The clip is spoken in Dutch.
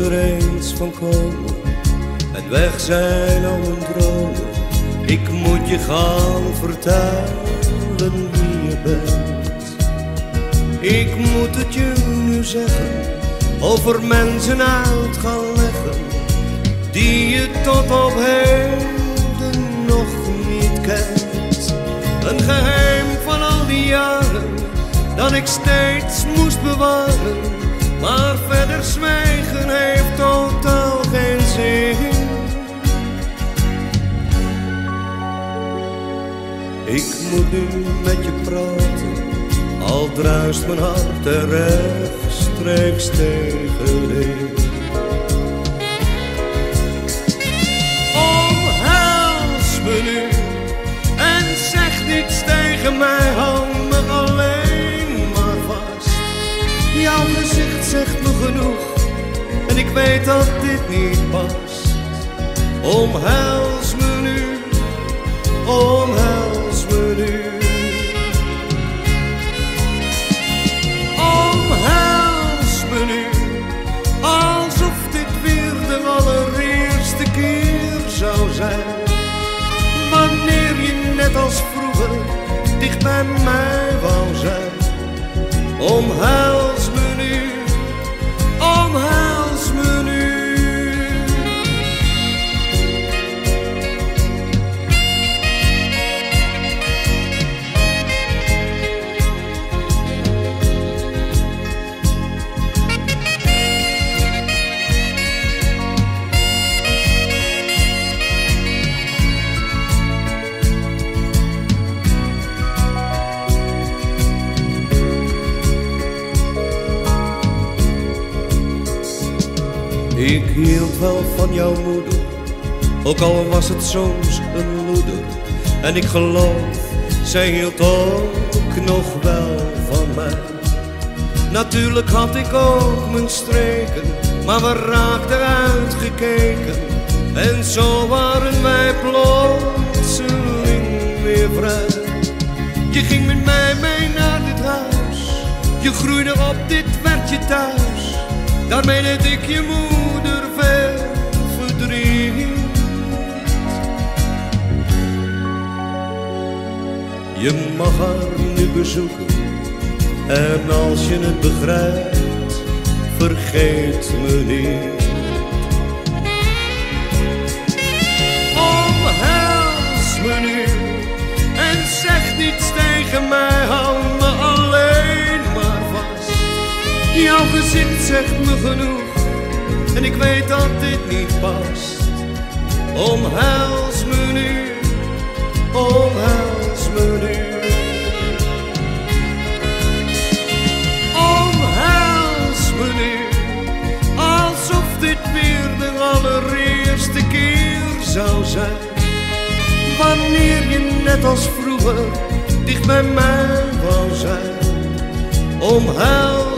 er eens van komen en weg zijn al mijn dromen. Ik moet je gaan vertellen wie je bent. Ik moet het je nu zeggen, over mensen uit gaan leggen die je tot op heden nog niet kent. Een geheim van al die jaren dat ik steeds moest bewaren, maar verder zwijgen heeft totaal geen zin. Ik moet nu met je praten, al druist mijn hart er rechtstreeks tegenin. Omhels me nu en zeg niets tegen mij, hou me alleen maar vast. Jouw gezicht zegt me genoeg en ik weet dat dit niet past. Omhels me nu, omhels me nu. Omhels me nu, alsof dit weer de allereerste keer zou zijn. Wanneer je net als vroeger dicht bij mij wou zijn. Omhels me nu, omhels me nu. Ik hield wel van jouw moeder, ook al was het soms een loeder. En ik geloof, zij hield ook nog wel van mij. Natuurlijk had ik ook mijn streken, maar we raakten uitgekeken. En zo waren wij plotseling weer vrij. Je ging met mij mee naar dit huis, je groeide op, dit werd je thuis. Daarmee deed ik je moeder veel verdriet. Je mag haar nu bezoeken en als je het begrijpt, vergeet me niet. Omhels me nu en zeg niets tegen mij, hou me alleen maar vast. Jouw gezicht zegt me genoeg en ik weet dat dit niet past. Omhels me nu, omhels me nu. Omhels me nu, alsof dit weer de allereerste keer zou zijn. Wanneer je net als vroeger dicht bij mij wou zijn. Omhels